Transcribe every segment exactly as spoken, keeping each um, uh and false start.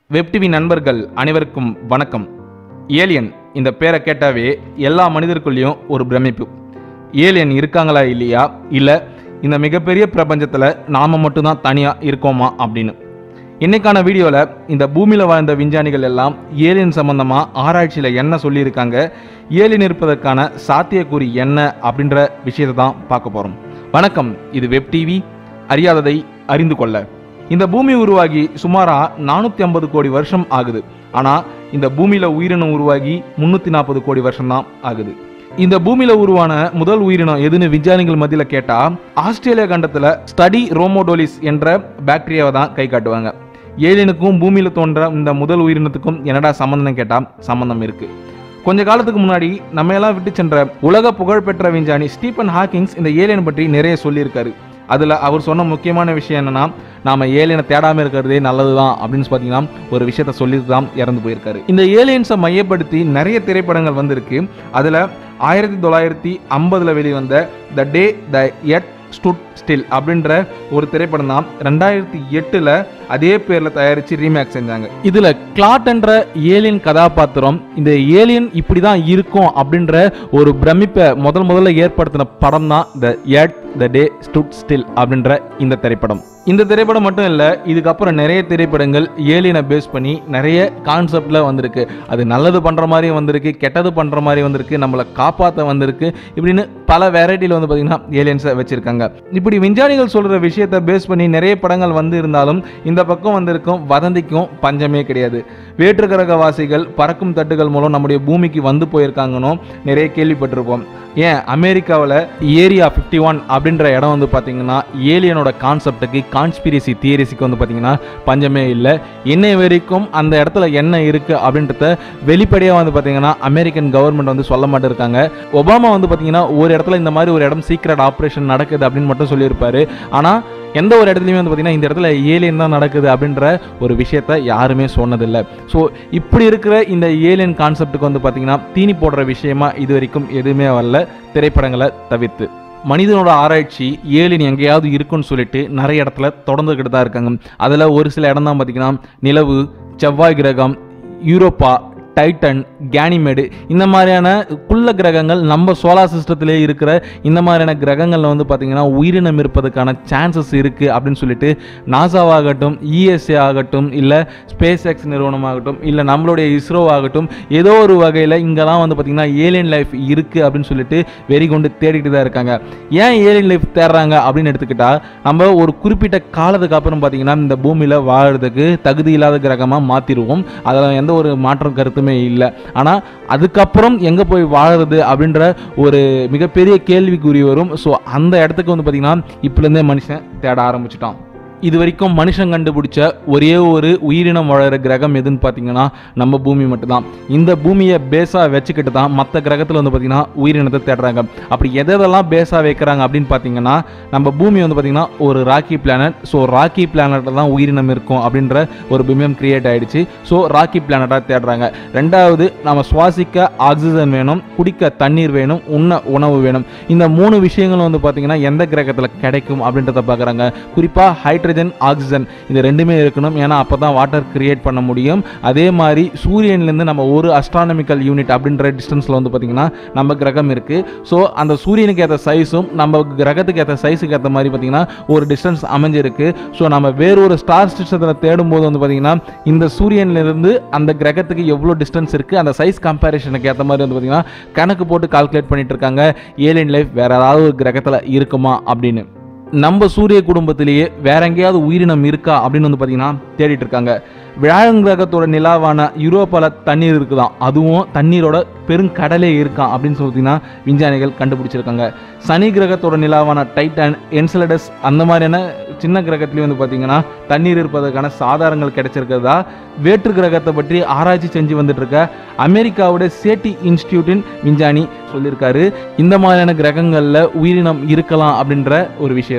Web TV நண்பர்கள் அனைவருக்கும் வணக்கம். ஏலியன் இந்த பேரை கேட்டாவே எல்லா மனிதருக்குள்ளேயும் ஒரு பிரமிப்பு. ஏலியன் இருக்காங்களா இல்லையா, இல்லை இந்த மிகப்பெரிய பிரபஞ்சத்தில் நாம் மட்டும்தான் தனியாக இருக்கோமா அப்படின்னு. இன்னைக்கான வீடியோவில் இந்த பூமியில் வாழ்ந்த விஞ்ஞானிகள் எல்லாம் ஏலியன் சம்பந்தமாக ஆராய்ச்சியில் என்ன சொல்லியிருக்காங்க, ஏலியன் இருப்பதற்கான சாத்தியக்கூறு என்ன அப்படின்ற விஷயத்தை தான் பார்க்க போகிறோம். வணக்கம், இது வெப் டிவி, அறியாததை அறிந்து கொள்ள. இந்த பூமி உருவாகி சுமாராக நானூற்றி ஐம்பது கோடி வருஷம் ஆகுது. ஆனால் இந்த பூமியில் உயிரினம் உருவாகி முந்நூற்றி நாற்பது கோடி வருஷம் தான் ஆகுது. இந்த பூமியில உருவான முதல் உயிரினம் எதுன்னு விஞ்ஞானிகள் மத்தியில் கேட்டா ஆஸ்திரேலியா கண்டத்தில் ஸ்டடி ரோமோடோலிஸ் என்ற பாக்டீரியாவை தான் கை காட்டுவாங்க. ஏலியனுக்கும் பூமியில தோன்ற இந்த முதல் உயிரினத்துக்கும் என்னடா சம்பந்தம் கேட்டா சம்பந்தம் இருக்கு. கொஞ்ச காலத்துக்கு முன்னாடி நம்ம எல்லாம் விட்டு சென்ற உலக புகழ்பெற்ற விஞ்ஞானி ஸ்டீபன் ஹாக்கிங்ஸ் இந்த ஏலியன் பற்றி நிறைய சொல்லியிருக்காரு. அதில் அவர் சொன்ன முக்கியமான விஷயம் என்னன்னா, நாம ஏலியனை தேடாமல் இருக்கிறதே நல்லது தான் அப்படின்னு பார்த்தீங்கன்னா ஒரு விஷயத்த சொல்லிட்டு தான் இறந்து போயிருக்காரு. இந்த ஏலியன்ஸை மையப்படுத்தி நிறைய திரைப்படங்கள் வந்திருக்கு. அதில் ஆயிரத்தி தொள்ளாயிரத்தி ஐம்பதுல வெளிவந்த the day the earth stood still அப்படின்ற ஒரு திரைப்படம் தான் ரெண்டாயிரத்தி எட்டுல அதே பேர்ல தயாரிச்சு ரீமேக் செஞ்சாங்க. இதுல கிளாட் என்ற ஏலியன் கதாபாத்திரம் இந்த ஏலியன் இப்படிதான் இருக்கும் அப்படின்ற ஒரு பிரமிப்பை முதல் முதல்ல ஏற்படுத்தின படம் தான் the earth the day stood still அப்படின்ற இந்த திரைப்படம். இந்த திரைப்படம் மட்டும் இல்லை, இதுக்கப்புறம் நிறைய திரைப்படங்கள் ஏலியனை பேஸ் பண்ணி நிறைய கான்செப்டில் வந்திருக்கு. அது நல்லது பண்ணுற மாதிரி வந்திருக்கு, கெட்டது பண்ணுற மாதிரி வந்திருக்கு, நம்மளை காப்பாற்ற வந்திருக்கு, இப்படின்னு பல வெரைட்டியில் வந்து பார்த்திங்கன்னா ஏலியன்ஸை வச்சுருக்காங்க. இப்படி விஞ்ஞானிகள் சொல்கிற விஷயத்தை பேஸ் பண்ணி நிறைய படங்கள் வந்து இருந்தாலும் இந்த பக்கம் வந்திருக்கும் வதந்திக்கும் பஞ்சமே கிடையாது. வேற்று கிரகவாசிகள் பறக்கும் தட்டுகள் மூலம் நம்முடைய பூமிக்கு வந்து போயிருக்காங்கன்னு நிறைய கேள்விப்பட்டிருப்போம். ஏன் அமெரிக்காவில் ஏரியா ஃபிஃப்டி ஒன் அப்படின்ற இடம் வந்து பார்த்தீங்கன்னா ஏலியனோட கான்செப்டுக்கு கான்ஸ்பிரசி தியரிஸுக்கு வந்து பார்த்தீங்கன்னா பஞ்சமே இல்லை. இன்னை வரைக்கும் அந்த இடத்துல என்ன இருக்குது அப்படின்றத வெளிப்படையாக வந்து பார்த்தீங்கன்னா அமெரிக்கன் கவர்மெண்ட் வந்து சொல்ல மாட்டிருக்காங்க. ஒபாமா வந்து பார்த்தீங்கன்னா ஒரு இடத்துல இந்த மாதிரி ஒரு இடம் சீக்ரெட் ஆப்ரேஷன் நடக்குது அப்படின்னு மட்டும் சொல்லியிருப்பாரு. ஆனால் எந்த ஒரு இடத்துலையுமே வந்து பார்த்தீங்கன்னா இந்த இடத்துல ஏலியன் தான் நடக்குது அப்படின்ற ஒரு விஷயத்த யாருமே சொன்னதில்லை. ஸோ இப்படி இருக்கிற இந்த ஏலியன் கான்செப்டுக்கு வந்து பார்த்தீங்கன்னா தீனி போடுற விஷயமா இது வரைக்கும் எதுவுமே வரல, திரைப்படங்களை தவிர்த்து. மனிதனோட ஆராய்ச்சி ஏலியன் எங்கேயாவது இருக்குன்னு சொல்லிட்டு நிறைய இடத்துல தொடர்ந்துக்கிட்டு தான் இருக்காங்க. அதில் ஒரு சில இடம் தான் பார்த்தீங்கன்னா நிலவு, செவ்வாய் கிரகம், யூரோப்பா, டைட்டன், கேனிமேடு, இந்த மாதிரியான குள்ள கிரகங்கள் நம்ம சோலார் சிஸ்டத்திலே இருக்கிற இந்த மாதிரியான கிரகங்களில் வந்து பார்த்திங்கன்னா உயிரினம் இருப்பதற்கான சான்சஸ் இருக்குது அப்படின்னு சொல்லிட்டு நாசாவாகட்டும், இஎஸ்ஏ ஆகட்டும், இல்லை ஸ்பேஸ் எக்ஸ் நிறுவனமாகட்டும், இல்லை நம்மளுடைய இஸ்ரோ ஆகட்டும், ஏதோ ஒரு வகையில் இங்கெல்லாம் வந்து பார்த்திங்கன்னா ஏலியன் லைஃப் இருக்குது அப்படின்னு சொல்லிட்டு வெறி கொண்டு தேடிட்டு தான் இருக்காங்க. ஏன் ஏலியன் லைஃப் தேடுறாங்க அப்படின்னு எடுத்துக்கிட்டால், நம்ம ஒரு குறிப்பிட்ட காலத்துக்கு அப்புறம் பார்த்திங்கன்னா இந்த பூமியில் வாழறதுக்கு தகுதி இல்லாத கிரகமாக மாற்றிடுவோம். அதில் எந்த ஒரு மாற்றம் கருத்துமே இல்லை. ஆனா அதுக்கப்புறம் எங்க போய் வாழறது அப்படின்ற ஒரு மிகப்பெரிய கேள்விக்குறி வரும். ஸோ அந்த இடத்துக்கு வந்து பார்த்தீங்கன்னா இப்ப இருந்தே மனுஷன் தேட ஆரம்பிச்சுட்டான். இது வரைக்கும் மனுஷன் கண்டுபிடிச்ச ஒரே ஒரு உயிரினம் வாழற கிரகம் எதுன்னு பார்த்தீங்கன்னா நம்ம பூமி மட்டும்தான். இந்த பூமியை பேஸாக வச்சுக்கிட்டு தான் மற்ற கிரகத்தில் வந்து பார்த்தீங்கன்னா உயிரினத்தை தேடுறாங்க. அப்படி எதெல்லாம் பேஸாக வைக்கிறாங்க அப்படின்னு பார்த்தீங்கன்னா, நம்ம பூமி வந்து பார்த்தீங்கன்னா ஒரு ராக்கி பிளானட். ஸோ ராக்கி பிளானட்டில் தான் உயிரினம் இருக்கும் அப்படின்ற ஒரு பிம்பம் கிரியேட் ஆகிடுச்சு. ஸோ ராக்கி பிளானட்டாக தேடுறாங்க. ரெண்டாவது, நம்ம சுவாசிக்க ஆக்சிஜன் வேணும், குடிக்க தண்ணீர் வேணும், உண்ண உணவு வேணும். இந்த மூணு விஷயங்களும் வந்து பார்த்தீங்கன்னா எந்த கிரகத்தில் கிடைக்கும் அப்படின்றத பார்க்குறாங்க. குறிப்பாக ஹைட்ரஜன், ஆக்சிஜன், இது ரெண்டுமே இருக்கணும். ஏன்னா அப்பதான் வாட்டர் கிரியேட் பண்ண முடியும். அதே மாதிரி சூரியன்லேருந்து நம்ம ஒரு அஸ்ட்ரானமிக்கல் யூனிட் அப்படின்ற டிஸ்டன்ஸில் வந்து பார்த்தீங்கன்னா நம்ம கிரகம் இருக்கு. ஸோ அந்த சூரியனுக்கு ஏற்ற சைஸும் நம்ம கிரகத்துக்கு ஏற்ற சைஸுக்கு ஏற்ற மாதிரி பார்த்தீங்கன்னா ஒரு டிஸ்டன்ஸ் அமைஞ்சிருக்கு. ஸோ நம்ம வேறொரு ஸ்டார் சிஸ்டத்தில் தேடும்போது வந்து பார்த்தீங்கன்னா இந்த சூரியன்லேருந்து அந்த கிரகத்துக்கு எவ்வளோ டிஸ்டன்ஸ் இருக்கு, அந்த சைஸ் கம்பேரிஷனுக்கு ஏற்ற மாதிரி வந்து பார்த்தீங்கன்னா கணக்கு போட்டு கால்குலேட் பண்ணிட்டு இருக்காங்க ஏலியன் லைஃப் வேற ஏதாவது ஒரு கிரகத்தில் இருக்குமா அப்படின்னு. நம்ம சூரிய குடும்பத்திலேயே வேற எங்கேயாவது உயிரினம் இருக்கா அப்படின்னு வந்து பார்த்தீங்கன்னா தேடிட்டு இருக்காங்க. வியாழன் கிரகத்தோட நிலாவான யூரோப்பால தண்ணீர் இருக்குதான், அதுவும் தண்ணீரோட பெருங்கடலே இருக்கான் அப்படின்னு சொல்லிங்கன்னா விஞ்ஞானிகள் கண்டுபிடிச்சிருக்காங்க. சனி கிரகத்தோட நிலாவான டைட்டன், என்செலடஸ், அந்த மாதிரியான சின்ன கிரகத்திலேயே வந்து பார்த்தீங்கன்னா தண்ணீர் இருப்பதற்கான சாதாரங்கள் கிடைச்சிருக்கிறதா வேற்று கிரகத்தை பற்றி ஆராய்ச்சி செஞ்சு வந்துட்டு இருக்க அமெரிக்காவோட சேட்டி இன்ஸ்டிடியூட்டின் விஞ்ஞானி சொல்லியிருக்காரு. இந்த மாதிரியான கிரகங்களில் உயிரினம் இருக்கலாம் அப்படின்ற ஒரு விஷயத்த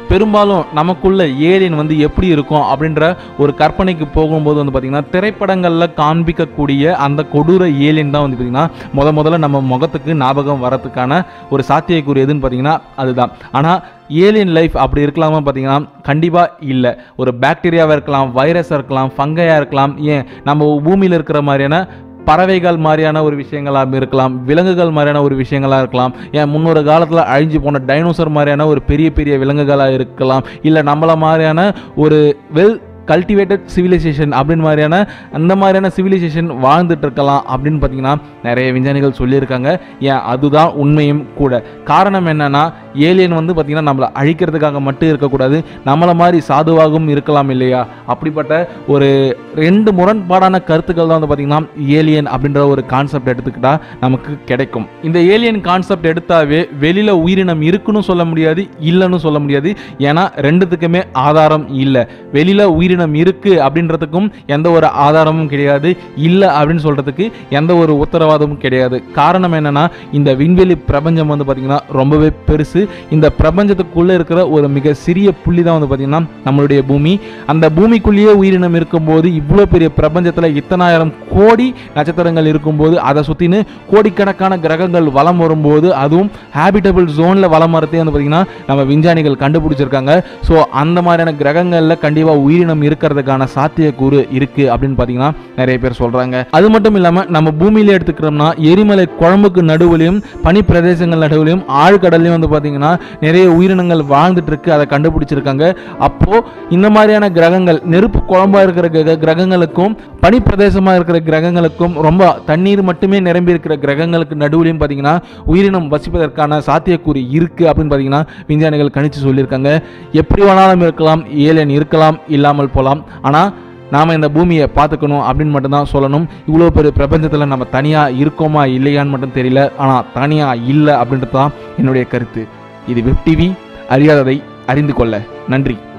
பெரும்பாலும் நமக்குள்ள ஏலியன் வந்து எப்படி இருக்கும் அப்படின்ற ஒரு கற்பனைக்கு போகும்போது வந்து பார்த்திங்கன்னா திரைப்படங்களில் காண்பிக்கக்கூடிய அந்த கொடூர ஏலியன் தான் வந்து பார்த்திங்கன்னா முத முதல்ல நம்ம முகத்துக்கு ஞாபகம் வரத்துக்கான ஒரு சாத்தியக்கூறு எதுன்னு பார்த்திங்கன்னா அதுதான். ஆனால் ஏலியன் லைஃப் அப்படி இருக்கலாமா பார்த்தீங்கன்னா கண்டிப்பாக இல்லை. ஒரு பாக்டீரியாவாக இருக்கலாம், வைரஸாக இருக்கலாம், ஃபங்கையாக இருக்கலாம், ஏன் நம்ம பூமியில் இருக்கிற மாதிரியான பறவைகள் மாதிரியான ஒரு விஷயங்களாக இருக்கலாம், விலங்குகள் மாதிரியான ஒரு விஷயங்களாக இருக்கலாம், ஏன் முன்னொரு காலத்தில் அழிஞ்சு போன டைனோசர் மாதிரியான ஒரு பெரிய பெரிய விலங்குகளாக இருக்கலாம், இல்லை நம்மள மாதிரியான ஒரு வெல் கல்டிவேட்டட் சிவிலைசேஷன் அப்படின்னு மாதிரியான அந்த மாதிரியான சிவிலைசேஷன் வாழ்ந்துட்டு இருக்கலாம் அப்படின்னு பார்த்தீங்கன்னா நிறைய விஞ்ஞானிகள் சொல்லியிருக்காங்க. ஏன் அதுதான் உண்மையும் கூட. காரணம் என்னன்னா ஏலியன் வந்து பார்த்தீங்கன்னா நம்மளை அழிக்கிறதுக்காக மட்டும் இருக்கக்கூடாது, நம்மளை மாதிரி சாதுவாகவும் இருக்கலாம் இல்லையா. அப்படிப்பட்ட ஒரு ரெண்டு முரண்பாடான கருத்துக்கள் தான் வந்து பார்த்தீங்கன்னா ஏலியன் அப்படின்ற ஒரு கான்செப்ட் எடுத்துக்கிட்டா நமக்கு கிடைக்கும். இந்த ஏலியன் கான்செப்ட் எடுத்தாவே வெளியில் உயிரினம் இருக்குன்னு சொல்ல முடியாது, இல்லைன்னு சொல்ல முடியாது. ஏன்னா ரெண்டுத்துக்குமே ஆதாரம் இல்லை. வெளியில் உயிரினம் இருக்கு அப்படின்றதுக்கும் எந்த ஒரு ஆதாரமும் கிடையாது, இல்லை அப்படின்னு சொல்றதுக்கு எந்த ஒரு உத்தரவாதமும் கிடையாது. காரணம் என்னன்னா இந்த விண்வெளி பிரபஞ்சம் வந்து பார்த்தீங்கன்னா ரொம்பவே பெருசு. இந்த பிரபஞ்சத்துக்குள்ள இருக்கிற ஒரு மிக சிறிய புள்ளி தான் வந்து பார்த்தீங்கன்னா நம்மளுடைய பூமி. அந்த பூமிக்குள்ளேயே உயிரினம் இருக்கும்போது இவ்வளோ பெரிய பிரபஞ்சத்தில் இத்தனாயிரம் கோடி நட்சத்திரங்கள் இருக்கும்போது அதை சுற்றின்னு கோடிக்கணக்கான கிரகங்கள் வலம் வரும்போது அதுவும் ஹேபிட்டபிள் ஜோனில் வலம் வரதே வந்து பார்த்தீங்கன்னா நம்ம விஞ்ஞானிகள் கண்டுபிடிச்சிருக்காங்க. ஸோ அந்த மாதிரியான கிரகங்களில் கண்டிப்பாக உயிரினம் இருக்கிறதுக்கான சாத்தியக்கூறு இருக்கு அப்படின்னு பார்த்தீங்கன்னா நிறைய பேர் சொல்றாங்க. அது மட்டும் இல்லாமல் நம்ம பூமியில எடுத்துக்கிறோம்னா எரிமலை குழம்புக்கு நடுவுலையும் பனி பிரதேசங்கள் நடுவுலையும் ஆழ்கடல்லையும் வந்து பார்த்தீங்கன்னா நிறைய உயிரினங்கள் வாழ்ந்துட்டு இருக்கு, அதை கண்டுபிடிச்சிருக்காங்க. அப்போ இந்த மாதிரியான கிரகங்கள் நெருப்பு குழம்பா இருக்கிற கிரகங்களுக்கும் பனி பிரதேசமாக இருக்கிற கிரகங்களுக்கும் ரொம்ப தண்ணீர் மட்டுமே நிரம்பி இருக்கிற கிரகங்களுக்கு நடுவுலையும் பார்த்தீங்கன்னா உயிரினம் வசிப்பதற்கான சாத்தியக்கூறு இருக்கு அப்படின்னு பார்த்தீங்கன்னா விஞ்ஞானிகள் கணிச்சு சொல்லியிருக்காங்க. எப்படி வேணாலும் இருக்கலாம், ஏலியன் இருக்கலாம், இல்லாமல் போகலாம். ஆனால் நாம் இந்த பூமியை பார்த்துக்கணும் அப்படின்னு மட்டும்தான் சொல்லணும். இவ்வளோ பெரிய பிரபஞ்சத்தில் நம்ம தனியாக இருக்கோமா இல்லையான்னு மட்டும் தெரியல, ஆனால் தனியாக இல்லை அப்படின்றது தான் என்னுடைய கருத்து. இது வெப் டிவி, அறியாததை அறிந்து கொள்ள. நன்றி.